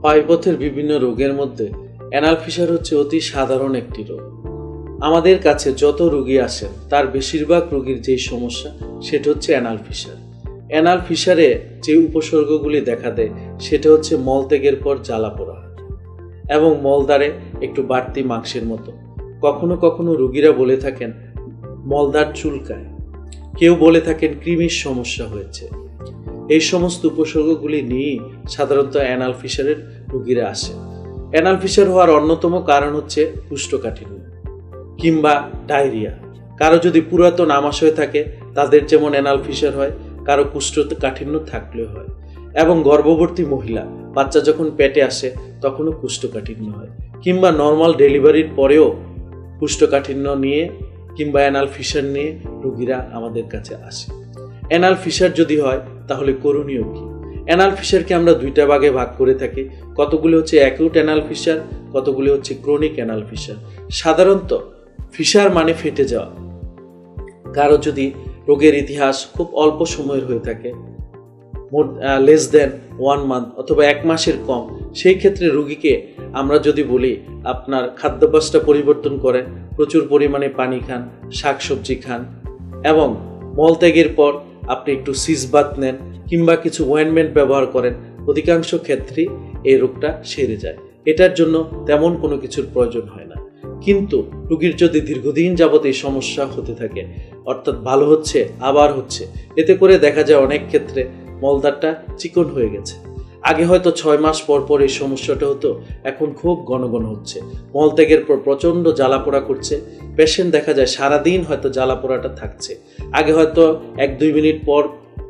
পায়ুপথের বিভিন্ন রোগের মধ্যে অ্যানাল ফিশার হচ্ছে অতি সাধারণ একটি রোগ। আমাদের কাছে যত রোগী আসেন তার বেশিরভাগ রোগীর যেই সমস্যা সেটা হচ্ছে অ্যানাল ফিশার। অ্যানাল ফিশারে যে উপসর্গগুলি দেখা দেয় সেটা হচ্ছে মলত্যাগের পর জ্বালা পোড়া এবং মলদ্বারে একটু বাড়তি মাংসের মতো। কখনো কখনো রোগীরা বলে থাকেন মলদ্বার চুলকায়, কেউ বলে থাকেন কৃমির সমস্যা হয়েছে। এই সমস্ত উপসর্গগুলি নিয়েই সাধারণত অ্যানাল ফিশারের রোগীরা আসে। অ্যানাল ফিশার হওয়ার অন্যতম কারণ হচ্ছে কোষ্ঠকাঠিন্য কিংবা ডায়রিয়া। কারো যদি পুরাতন আমাশয় থাকে তাদের যেমন অ্যানাল ফিশার হয়, কারো কোষ্ঠকাঠিন্য থাকলেও হয়। এবং গর্ভবতী মহিলা বাচ্চা যখন পেটে আসে তখনও কোষ্ঠকাঠিন্য হয়, কিংবা নর্মাল ডেলিভারির পরেও কোষ্ঠকাঠিন্য নিয়ে কিংবা অ্যানাল ফিশার নিয়ে রোগীরা আমাদের কাছে আসে। অ্যানাল ফিশার যদি হয় তাহলে করণীয় কি? অ্যানাল ফিশারকে আমরা দুইটা ভাগে ভাগ করে থাকি। কতগুলি হচ্ছে অ্যাকিউট অ্যানাল ফিশার, কতগুলি হচ্ছে ক্রনিক অ্যানাল ফিশার। সাধারণত ফিশার মানে ফেটে যাওয়া। কারো যদি রোগের ইতিহাস খুব অল্প সময়ের হয়ে থাকে, লেস দেন 1 মান্থ অথবা 1 মাসের কম, সেই ক্ষেত্রে রোগীকে আমরা যদি বলি আপনার খাদ্যাভ্যাসটা পরিবর্তন করেন, প্রচুর পরিমাণে পানি খান, শাকসবজি খান এবং মলত্যাগের পর আপনি একটু সিজ বাথ নেন কিংবা কিছু ওয়েনমেন্ট ব্যবহার করেন, অধিকাংশ ক্ষেত্রেই এই রোগটা সেরে যায়। এটার জন্য তেমন কোনো কিছুর প্রয়োজন হয় না। কিন্তু রোগীর যদি দীর্ঘদিন যাবত এই সমস্যা হতে থাকে, অর্থাৎ ভালো হচ্ছে আবার হচ্ছে, এতে করে দেখা যায় অনেক ক্ষেত্রে মলদ্বারটা চিকন হয়ে গেছে। আগে হয়তো 6 মাস পর পর এই সমস্যাটা হতো, এখন খুব ঘন ঘন হচ্ছে। মলত্যাগের পর প্রচণ্ড জ্বালাপোড়া করছে। পেশেন্ট দেখা যায় সারাদিন হয়তো জ্বালাপোড়াটা থাকছে। আগে হয়তো 1-2 মিনিট পর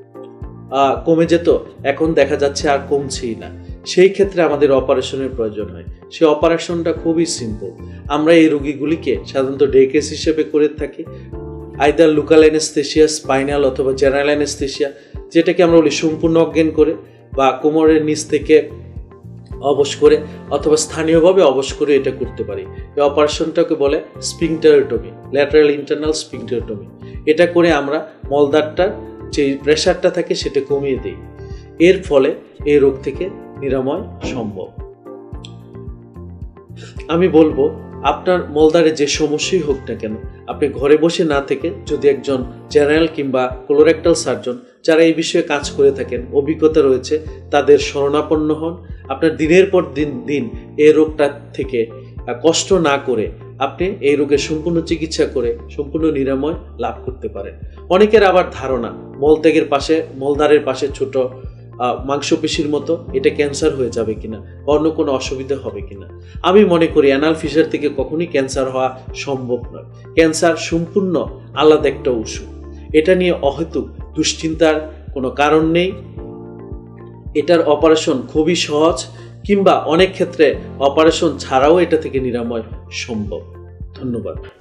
কমে যেত, এখন দেখা যাচ্ছে আর কমছেই না। সেই ক্ষেত্রে আমাদের অপারেশনের প্রয়োজন হয়। সেই অপারেশনটা খুবই সিম্পল। আমরা এই রোগীগুলিকে সাধারণত ডে কেস হিসেবে করে থাকি, আইদার লোকাল অ্যানেস্থেশিয়া, স্পাইনাল অথবা জেনারেল অ্যানেস্থেশিয়া, যেটাকে আমরা বলি সম্পূর্ণ অজ্ঞান করে বা কোমরের নিচ থেকে অবশ করে অথবা স্থানীয়ভাবে অবশ করে এটা করতে পারি। এই অপারেশনটাকে বলে স্ফিংক্টারেটমি, ল্যাটারাল ইন্টারনাল স্ফিংক্টারেটমি। এটা করে আমরা মলদ্বারটার যে প্রেশারটা থাকে সেটা কমিয়ে দিই। এর ফলে এই রোগ থেকে নিরাময় সম্ভব। আমি বলবো আপনার মলদ্বারে যে সমস্যাই হোক না কেন, আপনি ঘরে বসে না থেকে যদি একজন জেনারেল কিংবা কোলোরেক্টাল সার্জন যারা এই বিষয়ে কাজ করে থাকেন, অভিজ্ঞতা রয়েছে, তাদের শরণাপন্ন হন। আপনার দিনের পর দিন এই রোগটা থেকে কষ্ট না করে আপনি এই রোগের সম্পূর্ণ চিকিৎসা করে সম্পূর্ণ নিরাময় লাভ করতে পারেন। অনেকের আবার ধারণা মলদ্বারের পাশে ছোট মাংসপেশির মতো এটা ক্যান্সার হয়ে যাবে কিনা, অন্য কোনো অসুবিধা হবে কিনা। আমি মনে করি অ্যানাল ফিশার থেকে কখনোই ক্যান্সার হওয়া সম্ভব নয়। ক্যান্সার সম্পূর্ণ আলাদা একটা ওষুধ। এটা নিয়ে অহেতুক দুশ্চিন্তার কোনো কারণ নেই। এটার অপারেশন খুবই সহজ, কিংবা অনেক ক্ষেত্রে অপারেশন ছাড়াও এটা থেকে নিরাময় সম্ভব। ধন্যবাদ।